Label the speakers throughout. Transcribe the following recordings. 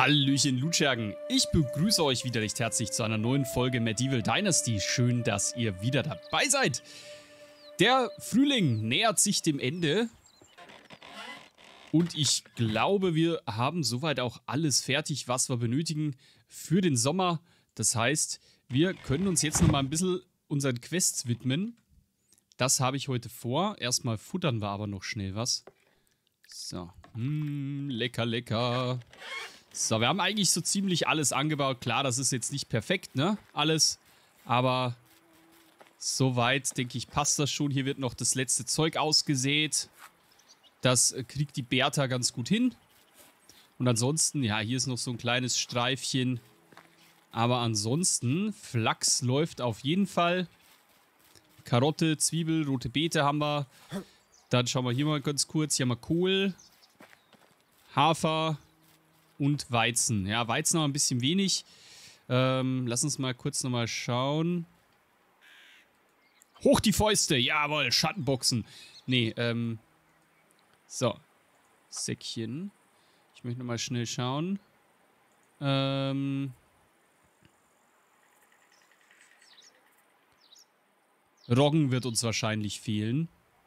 Speaker 1: Hallöchen Lutschergen, ich begrüße euch wieder recht herzlich zu einer neuen Folge Medieval Dynasty. Schön, dass ihr wieder dabei seid. Der Frühling nähert sich dem Ende und ich glaube, wir haben soweit auch alles fertig, was wir benötigen für den Sommer. Das heißt, wir können uns jetzt noch mal ein bisschen unseren Quests widmen. Das habe ich heute vor. Erstmal futtern wir aber noch schnell was. So, lecker, lecker. So, wir haben eigentlich so ziemlich alles angebaut. Klar, das ist jetzt nicht perfekt, ne? Alles. Aber soweit, denke ich, passt das schon. Hier wird noch das letzte Zeug ausgesät. Das kriegt die Bertha ganz gut hin. Und ansonsten, ja, hier ist noch so ein kleines Streifchen. Aber ansonsten, Flachs läuft auf jeden Fall. Karotte, Zwiebel, rote Beete haben wir. Dann schauen wir hier mal ganz kurz. Hier haben wir Kohl, Hafer und Weizen. Ja, Weizen noch ein bisschen wenig. Lass uns mal kurz nochmal schauen. Hoch die Fäuste. Jawohl, Schattenboxen. Nee, so. Säckchen. Ich möchte nochmal schnell schauen. Roggen wird uns wahrscheinlich fehlen.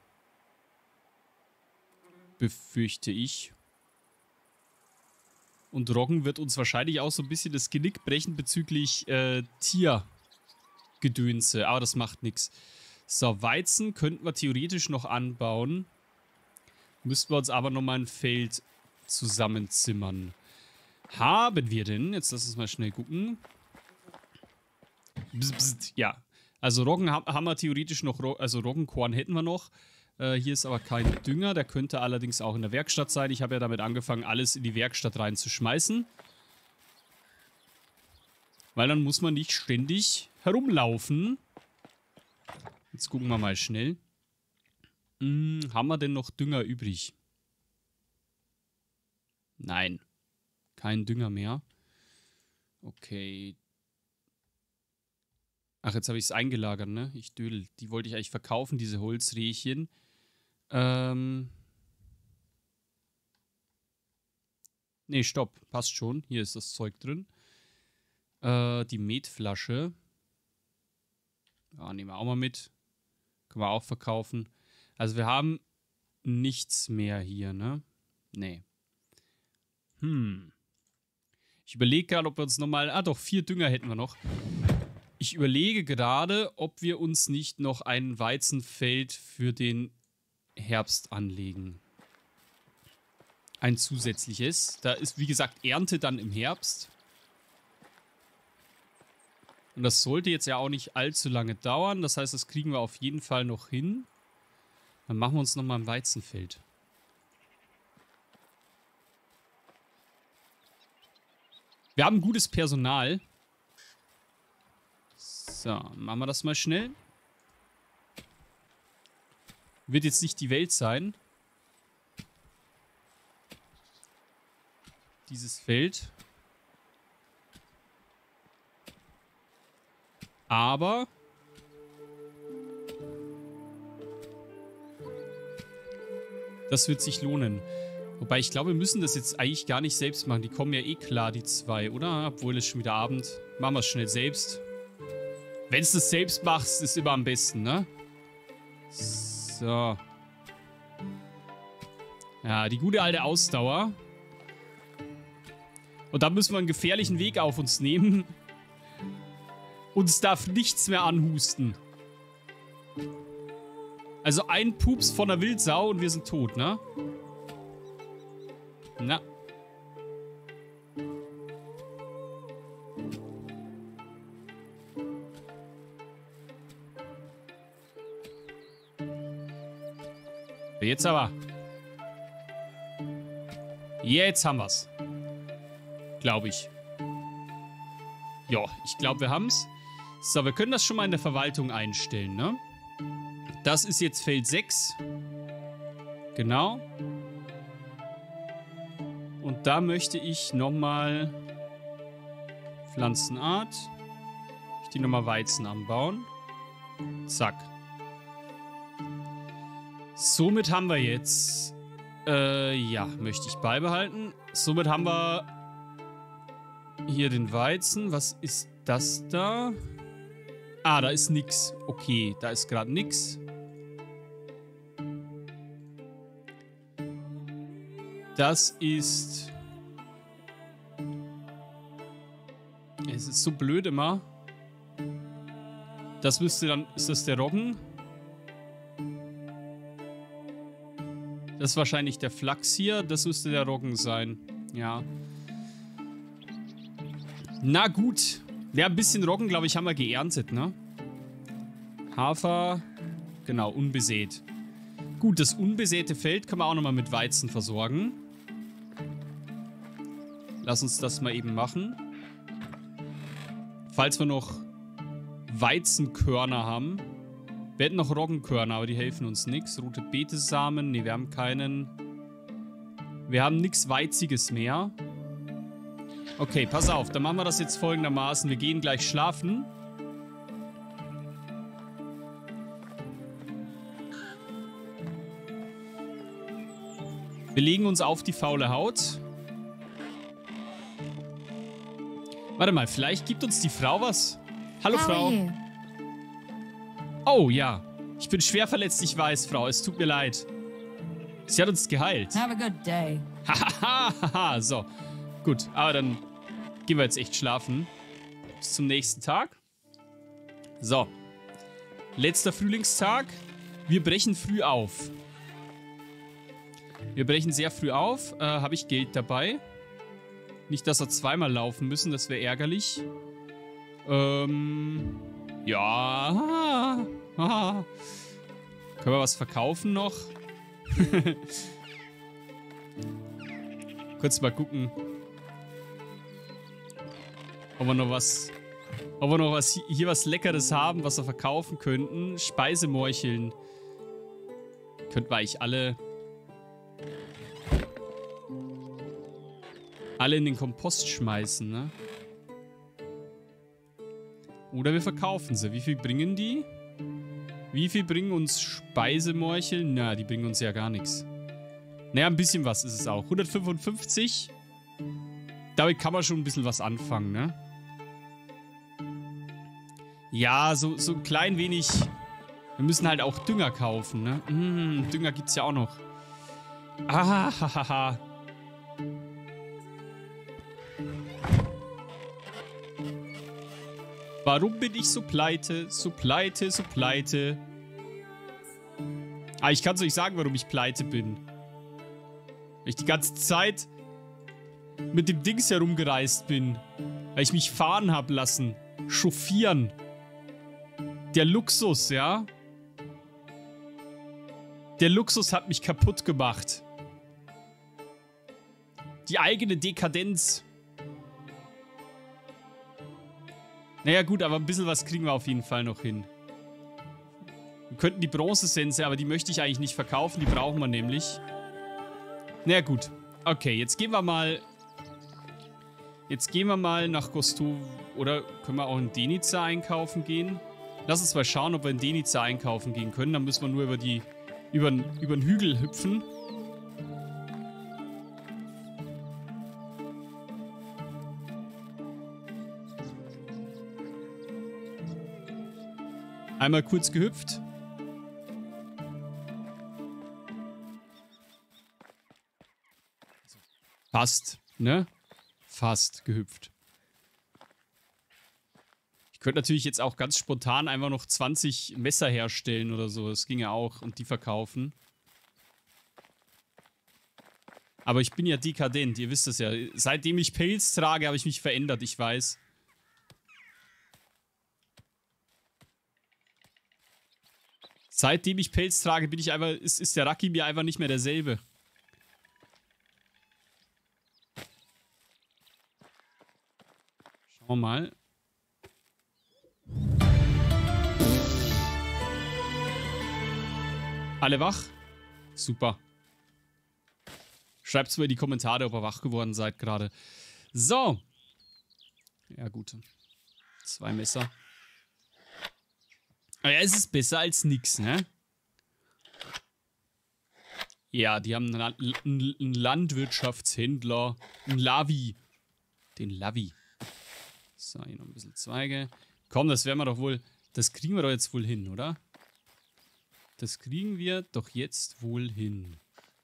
Speaker 1: Befürchte ich. Und Roggen wird uns wahrscheinlich auch so ein bisschen das Genick brechen bezüglich Tiergedönse. Aber das macht nichts. So, Weizen könnten wir theoretisch noch anbauen. Müssten wir uns aber nochmal ein Feld zusammenzimmern. Haben wir denn? Jetzt lass uns mal schnell gucken. Ja. Also Roggen haben wir theoretisch noch, also Roggenkorn hätten wir noch. Hier ist aber kein Dünger, der könnte allerdings auch in der Werkstatt sein. Ich habe ja damit angefangen, alles in die Werkstatt reinzuschmeißen. Weil dann muss man nicht ständig herumlaufen. Jetzt gucken wir mal schnell. Haben wir denn noch Dünger übrig? Nein. Kein Dünger mehr. Okay. Ach, jetzt habe ich es eingelagert, ne? Ich dödel. Die wollte ich eigentlich verkaufen, diese Holzrehchen. Nee, stopp. Passt schon. Hier ist das Zeug drin. Die Metflasche. Ja, nehmen wir auch mal mit. Können wir auch verkaufen. Also wir haben nichts mehr hier, ne? Nee. Ich überlege gerade, ob wir uns nochmal... Ah doch, 4 Dünger hätten wir noch. Ich überlege gerade, ob wir uns nicht noch ein Weizenfeld für den Herbst anlegen. Ein zusätzliches. Da ist, wie gesagt, Ernte dann im Herbst. Und das sollte jetzt ja auch nicht allzu lange dauern. Das heißt, das kriegen wir auf jeden Fall noch hin. Dann machen wir uns nochmal ein Weizenfeld. Wir haben gutes Personal. So, machen wir das mal schnell. Wird jetzt nicht die Welt sein. Dieses Feld. Aber das wird sich lohnen. Wobei, ich glaube, wir müssen das jetzt eigentlich gar nicht selbst machen. Die kommen ja eh klar, die 2, oder? Obwohl es schon wieder Abend. Machen wir es schnell selbst. Wenn es das selbst machst, ist immer am besten, ne? So. Ja, die gute alte Ausdauer. Und dann müssen wir einen gefährlichen Weg auf uns nehmen. Uns darf nichts mehr anhusten. Also ein Pups von der Wildsau und wir sind tot, ne? Na. Jetzt aber. Jetzt haben wir's. Glaube ich. Ja, ich glaube, wir haben's. So, wir können das schon mal in der Verwaltung einstellen, ne? Das ist jetzt Feld 6. Genau. Und da möchte ich nochmal Pflanzenart. Ich die nochmal Weizen anbauen. Zack. Somit haben wir jetzt, ja, möchte ich beibehalten. Somit haben wir hier den Weizen. Was ist das da? Ah, da ist nix. Okay, da ist gerade nix. Das ist... Es ist so blöd immer. Das müsste dann... Ist das der Roggen? Das ist wahrscheinlich der Flachs hier. Das müsste der Roggen sein. Ja. Na gut. Ja, ein bisschen Roggen, glaube ich, haben wir geerntet, ne? Hafer. Genau, unbesät. Gut, das unbesäte Feld können wir auch nochmal mit Weizen versorgen. Lass uns das mal eben machen. Falls wir noch Weizenkörner haben. Wir hätten noch Roggenkörner, aber die helfen uns nichts. Rote Betesamen. Ne, wir haben keinen. Wir haben nichts Weiziges mehr. Okay, pass auf. Dann machen wir das jetzt folgendermaßen. Wir gehen gleich schlafen. Wir legen uns auf die faule Haut. Warte mal, vielleicht gibt uns die Frau was. Hallo, Frau. Oh, ja. Ich bin schwer verletzt, ich weiß, Frau. Es tut mir leid. Sie hat uns geheilt.
Speaker 2: Have a good day.
Speaker 1: Hahaha, so. Gut, aber dann gehen wir jetzt echt schlafen. Bis zum nächsten Tag. So. Letzter Frühlingstag. Wir brechen früh auf. Wir brechen sehr früh auf. Habe ich Geld dabei? Nicht, dass wir zweimal laufen müssen, das wäre ärgerlich. Ja. Können wir was verkaufen noch? Kurz mal gucken. Ob wir noch was hier was Leckeres haben, was wir verkaufen könnten. Speisemorcheln. Könnten wir eigentlich alle in den Kompost schmeißen, ne? Oder wir verkaufen sie. Wie viel bringen die? Wie viel bringen uns Speisemorcheln? Na, die bringen uns ja gar nichts. Naja, ein bisschen was ist es auch. 155. Damit kann man schon ein bisschen was anfangen, ne? Ja, so ein klein wenig. Wir müssen halt auch Dünger kaufen, ne? Dünger gibt's ja auch noch. Hahaha. Warum bin ich so pleite? So pleite, so pleite. Ah, ich kann es euch sagen, warum ich pleite bin. Weil ich die ganze Zeit mit dem Dings herumgereist bin. Weil ich mich fahren habe lassen. Chauffieren. Der Luxus, ja? Der Luxus hat mich kaputt gemacht. Die eigene Dekadenz. Naja gut, aber ein bisschen was kriegen wir auf jeden Fall noch hin. Wir könnten die Bronzesense, aber die möchte ich eigentlich nicht verkaufen. Die brauchen wir nämlich. Naja gut. Okay, jetzt gehen wir mal... Jetzt gehen wir mal nach Gostow. Oder können wir auch in Denica einkaufen gehen? Lass uns mal schauen, ob wir in Denica einkaufen gehen können. Dann müssen wir nur über den Hügel hüpfen. Einmal kurz gehüpft. Fast, ne? Fast gehüpft. Ich könnte natürlich jetzt auch ganz spontan einfach noch 20 Messer herstellen oder so. Das ginge auch und die verkaufen. Aber ich bin ja dekadent, ihr wisst es ja. Seitdem ich Pelz trage, habe ich mich verändert, ich weiß. Seitdem ich Pelz trage, bin ich einfach, ist der Raki mir einfach nicht mehr derselbe. Schauen wir mal. Alle wach? Super. Schreibt's mal in die Kommentare, ob ihr wach geworden seid gerade. So. Ja, gut. 2 Messer. Ja, es ist besser als nix, ne? Ja, die haben einen Landwirtschaftshändler. Einen Lavi. Den Lavi. So, hier noch ein bisschen Zweige. Komm, das werden wir doch wohl... Das kriegen wir doch jetzt wohl hin, oder? Das kriegen wir doch jetzt wohl hin.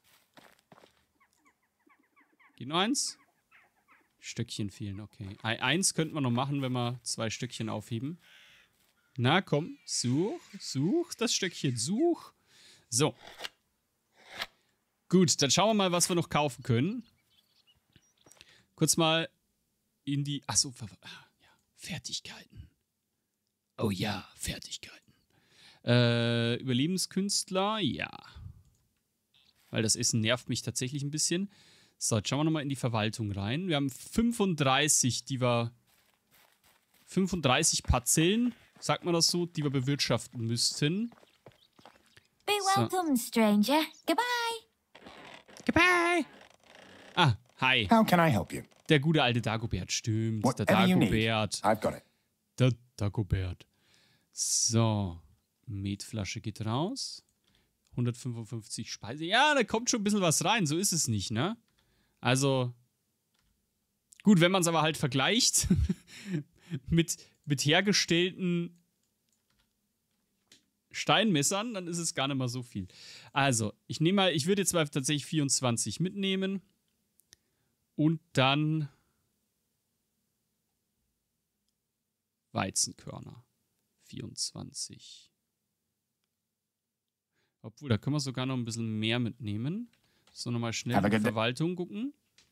Speaker 1: Geht noch eins? Stöckchen fehlen, okay. Eins könnten wir noch machen, wenn wir 2 Stöckchen aufheben. Na, komm. Such das Stöckchen. Such. So. Gut, dann schauen wir mal, was wir noch kaufen können. Kurz mal in die... Achso, ja, Fertigkeiten. Oh ja, Fertigkeiten. Überlebenskünstler, ja. Weil das Essen nervt mich tatsächlich ein bisschen. So, jetzt schauen wir nochmal in die Verwaltung rein. Wir haben 35, 35 Parzellen, sagt man das so, die wir bewirtschaften müssten.
Speaker 2: Be welcome, stranger. Goodbye.
Speaker 1: Goodbye. Ah, hi.
Speaker 3: How can I help you?
Speaker 1: Der gute alte Dagobert, stimmt. Der
Speaker 3: Whatever you need.
Speaker 1: Dagobert.
Speaker 3: I've got it.
Speaker 1: Der Dagobert. So, Metflasche geht raus. 155 Speise. Ja, da kommt schon ein bisschen was rein. So ist es nicht, ne? Also, gut, wenn man es aber halt vergleicht mit hergestellten Steinmessern, dann ist es gar nicht mal so viel. Also, ich würde jetzt mal tatsächlich 24 mitnehmen. Und dann Weizenkörner. 24. Obwohl, da können wir sogar noch ein bisschen mehr mitnehmen. So, nochmal schnell in die Verwaltung gucken.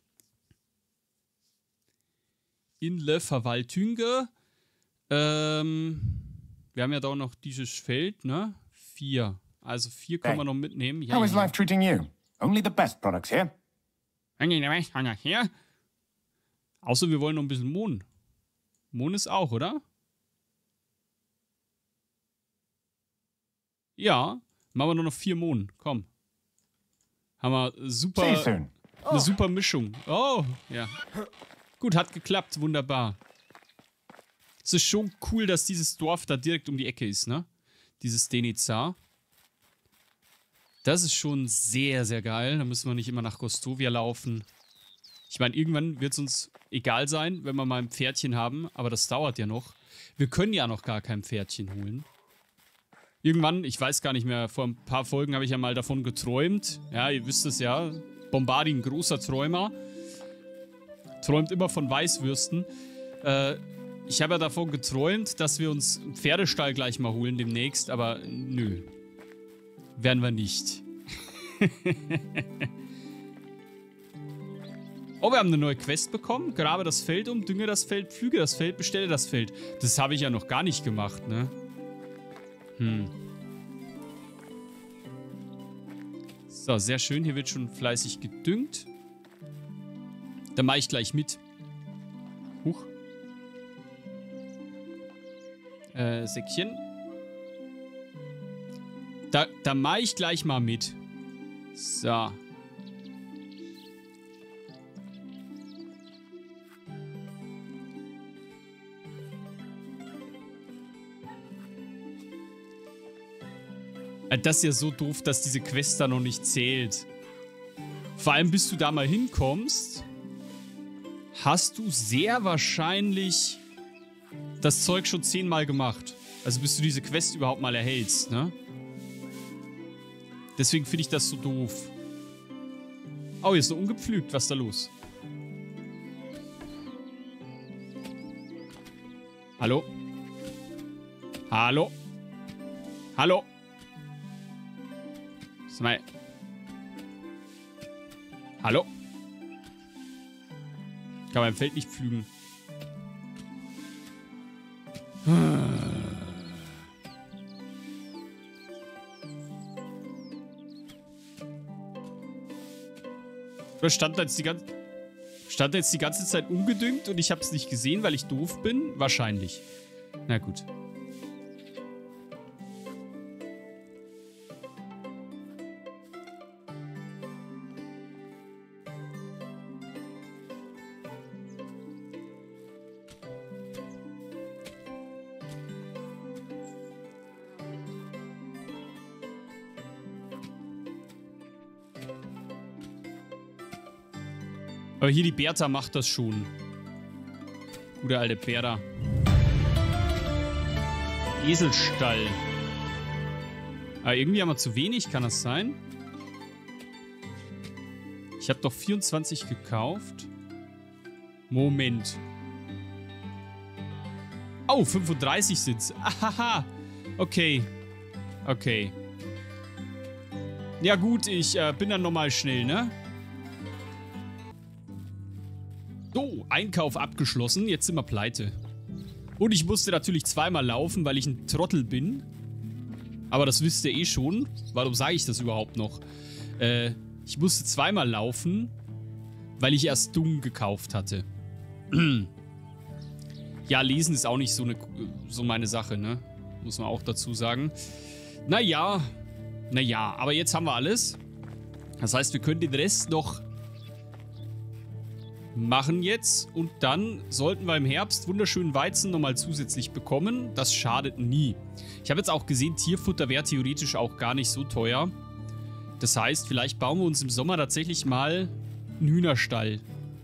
Speaker 1: In Le Verwaltunge. Wir haben ja da auch noch dieses Feld, ne? 4. Also 4 können wir noch mitnehmen. Ja,
Speaker 3: How is life treating you? Only the best products here.
Speaker 1: Außer wir wollen noch ein bisschen Mohn. Mohn ist auch, oder? Ja. Machen wir nur noch 4 Mohn. Komm. Haben wir eine super Mischung. Oh, ja. Gut, hat geklappt. Wunderbar. Es ist schon cool, dass dieses Dorf da direkt um die Ecke ist, ne? Dieses Denizar. Das ist schon sehr, sehr geil. Da müssen wir nicht immer nach Gostovia laufen. Ich meine, irgendwann wird es uns egal sein, wenn wir mal ein Pferdchen haben. Aber das dauert ja noch. Wir können ja noch gar kein Pferdchen holen. Irgendwann, ich weiß gar nicht mehr, vor ein paar Folgen habe ich ja mal davon geträumt. Ja, ihr wisst es ja. Bombardi, ein großer Träumer. Träumt immer von Weißwürsten. Ich habe ja davon geträumt, dass wir uns einen Pferdestall gleich mal holen demnächst. Aber nö. Werden wir nicht. Oh, wir haben eine neue Quest bekommen. Grabe das Feld um, dünge das Feld, pflüge das Feld, bestelle das Feld. Das habe ich ja noch gar nicht gemacht, ne? So, sehr schön. Hier wird schon fleißig gedüngt. Da mache ich gleich mit. Huch. Säckchen. Da mache ich gleich mal mit. So. Das ist ja so doof, dass diese Quest da noch nicht zählt. Vor allem, bis du da mal hinkommst, hast du sehr wahrscheinlich das Zeug schon 10-mal gemacht. Also bis du diese Quest überhaupt mal erhältst, ne? Deswegen finde ich das so doof. Oh, hier ist noch ungepflügt. Was ist da los? Hallo? Hallo? Hallo? Sag mal. Hallo? Kann mein Feld nicht pflügen. Oder stand da jetzt die ganze Zeit ungedüngt und ich habe es nicht gesehen, weil ich doof bin? Wahrscheinlich. Na gut. Aber hier die Bertha macht das schon. Gute alte Pera. Eselstall. Aber irgendwie haben wir zu wenig, kann das sein? Ich habe doch 24 gekauft. Moment. Oh, 35 sind's. Ahaha. Okay. Okay. Ja gut, ich bin dann nochmal schnell, ne? So, Einkauf abgeschlossen. Jetzt sind wir pleite. Und ich musste natürlich zweimal laufen, weil ich ein Trottel bin. Aber das wisst ihr eh schon. Warum sage ich das überhaupt noch? Ich musste zweimal laufen, weil ich erst dumm gekauft hatte. Ja, lesen ist auch nicht so meine Sache, ne? Muss man auch dazu sagen. Naja, aber jetzt haben wir alles. Das heißt, wir können den Rest noch machen jetzt. Und dann sollten wir im Herbst wunderschönen Weizen nochmal zusätzlich bekommen. Das schadet nie. Ich habe jetzt auch gesehen, Tierfutter wäre theoretisch auch gar nicht so teuer. Das heißt, vielleicht bauen wir uns im Sommer tatsächlich mal einen Hühnerstall.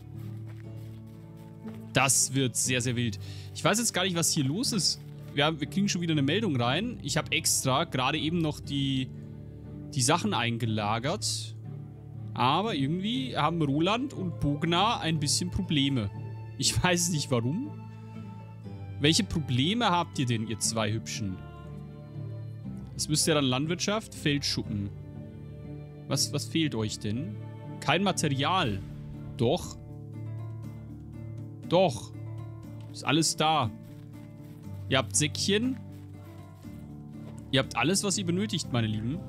Speaker 1: Das wird sehr, sehr wild. Ich weiß jetzt gar nicht, was hier los ist. Wir kriegen schon wieder eine Meldung rein. Ich habe extra gerade eben noch die Sachen eingelagert. Aber irgendwie haben Roland und Bogner ein bisschen Probleme. Ich weiß nicht warum. Welche Probleme habt ihr denn, ihr zwei Hübschen? Das müsste ja dann Landwirtschaft, Feldschuppen. Was fehlt euch denn? Kein Material. Doch. Doch. Ist alles da. Ihr habt Säckchen. Ihr habt alles, was ihr benötigt, meine Lieben.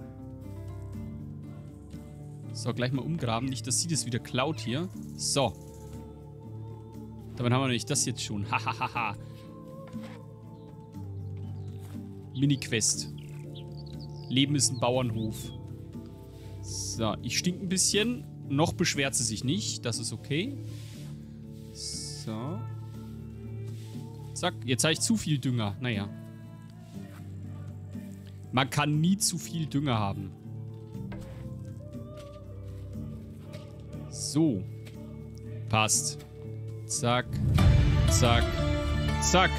Speaker 1: So, gleich mal umgraben. Nicht, dass sie das wieder klaut hier. So. Damit haben wir nämlich das jetzt schon. Hahaha. Mini-Quest. Leben ist ein Bauernhof. So, ich stink ein bisschen. Noch beschwert sie sich nicht. Das ist okay. So. Zack, jetzt habe ich zu viel Dünger. Naja. Man kann nie zu viel Dünger haben. So. Passt. Zack. Zack. Zack.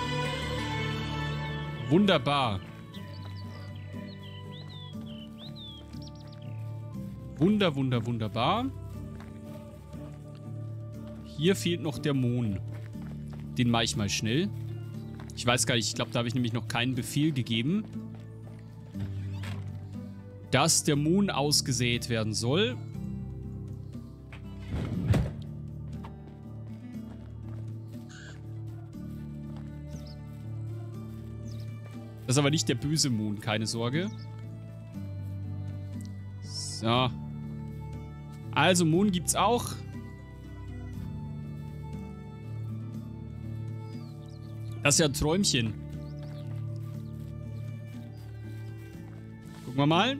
Speaker 1: Wunderbar. Wunderbar. Hier fehlt noch der Mohn. Den mache ich mal schnell. Ich weiß gar nicht, ich glaube, da habe ich nämlich noch keinen Befehl gegeben, dass der Mohn ausgesät werden soll. Das ist aber nicht der böse Mohn, keine Sorge. So. Also, Mohn gibt's auch. Das ist ja ein Träumchen. Gucken wir mal.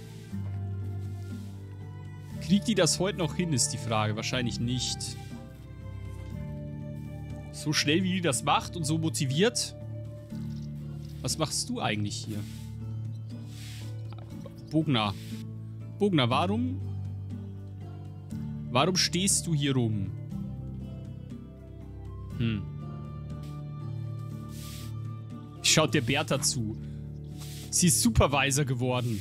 Speaker 1: Kriegt die das heute noch hin, ist die Frage. Wahrscheinlich nicht. So schnell, wie die das macht und so motiviert. Was machst du eigentlich hier? Bogner. Bogner, warum stehst du hier rum? Schaut der Bertha zu. Sie ist Supervisor geworden.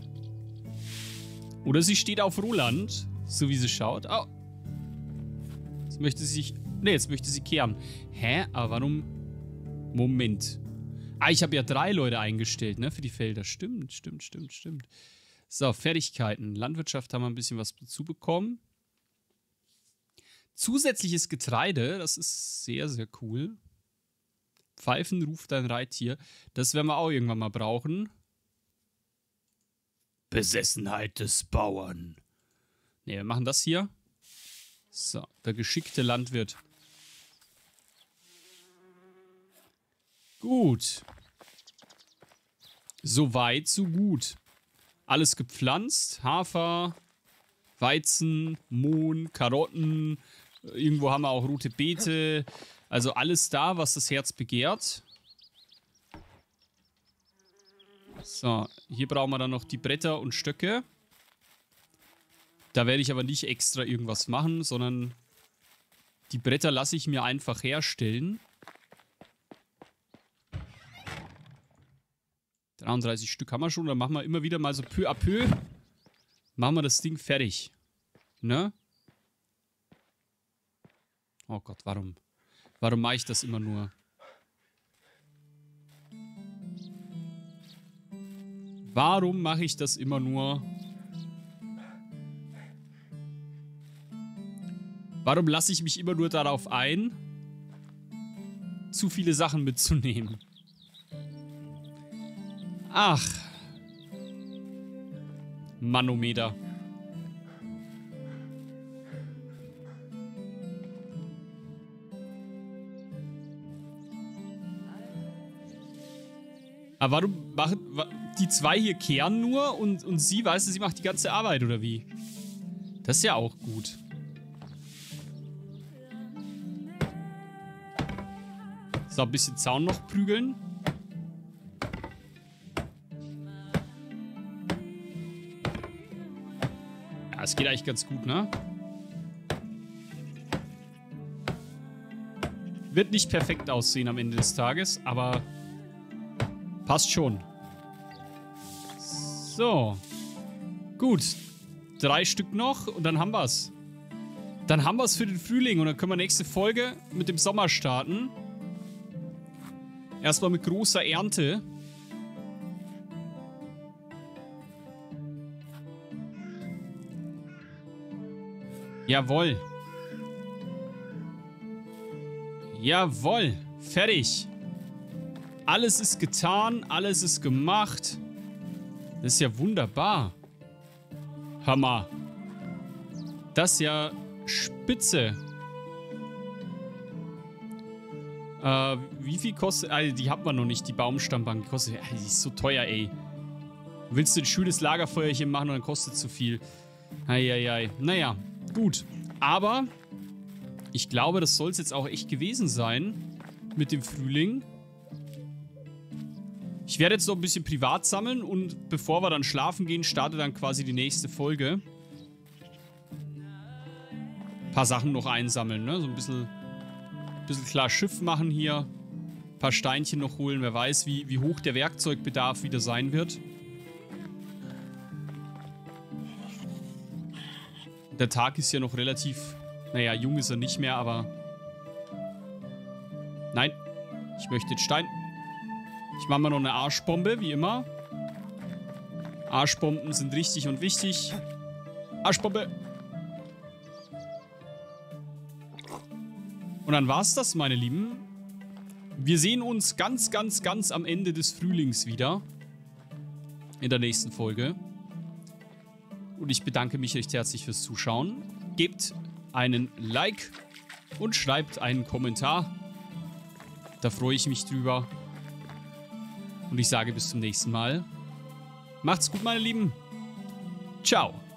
Speaker 1: Oder sie steht auf Roland, so wie sie schaut. Oh. Jetzt möchte sie sich... Ne, jetzt möchte sie kehren. Hä? Aber warum... Moment. Ah, ich habe ja 3 Leute eingestellt, ne, für die Felder. Stimmt. So, Fertigkeiten. Landwirtschaft haben wir ein bisschen was dazu bekommen. Zusätzliches Getreide, das ist sehr, sehr cool. Pfeifen ruft dein Reittier. Das werden wir auch irgendwann mal brauchen. Besessenheit des Bauern. Ne, wir machen das hier. So, der geschickte Landwirt. Gut. So weit, so gut. Alles gepflanzt. Hafer, Weizen, Mohn, Karotten. Irgendwo haben wir auch rote Beete. Also alles da, was das Herz begehrt. So, hier brauchen wir dann noch die Bretter und Stöcke. Da werde ich aber nicht extra irgendwas machen, sondern Die Bretter lasse ich mir einfach herstellen. 33 Stück haben wir schon. Dann machen wir immer wieder mal so peu à peu. Machen wir das Ding fertig. Ne? Oh Gott, warum? Warum mache ich das immer nur? Warum mache ich das immer nur? Warum lasse ich mich immer nur darauf ein, zu viele Sachen mitzunehmen? Ach. Manometer. Aber warum machen die zwei hier kehren nur und sie, weißt du, sie macht die ganze Arbeit, oder wie? Das ist ja auch gut. So, ein bisschen Zaun noch prügeln. Ja, es geht eigentlich ganz gut, ne? Wird nicht perfekt aussehen am Ende des Tages, aber passt schon. So. Gut. 3 Stück noch und dann haben wir's. Dann haben wir's für den Frühling und dann können wir nächste Folge mit dem Sommer starten. Erstmal mit großer Ernte. Jawohl. Jawohl. Fertig. Alles ist getan, alles ist gemacht. Das ist ja wunderbar. Hammer. Das ist ja spitze. Wie viel kostet... die hat man noch nicht, die Baumstammbank. Die kostet... die ist so teuer, ey. Willst du ein schönes Lagerfeuerchen machen und dann kostet es zu viel. Eieiei. Naja, gut. Aber ich glaube, das soll es jetzt auch echt gewesen sein mit dem Frühling. Ich werde jetzt noch ein bisschen privat sammeln und bevor wir dann schlafen gehen, startet dann quasi die nächste Folge. Ein paar Sachen noch einsammeln, ne? So ein bisschen klar Schiff machen hier. Ein paar Steinchen noch holen. Wer weiß, wie hoch der Werkzeugbedarf wieder sein wird. Der Tag ist ja noch relativ... Naja, jung ist er nicht mehr, aber... Nein, ich möchte den Stein. Ich mache mal noch eine Arschbombe, wie immer. Arschbomben sind richtig und wichtig. Arschbombe. Und dann war's das, meine Lieben. Wir sehen uns ganz, ganz, ganz am Ende des Frühlings wieder. In der nächsten Folge. Und ich bedanke mich recht herzlich fürs Zuschauen. Gebt einen Like und schreibt einen Kommentar. Da freue ich mich drüber. Und ich sage bis zum nächsten Mal. Macht's gut, meine Lieben. Ciao.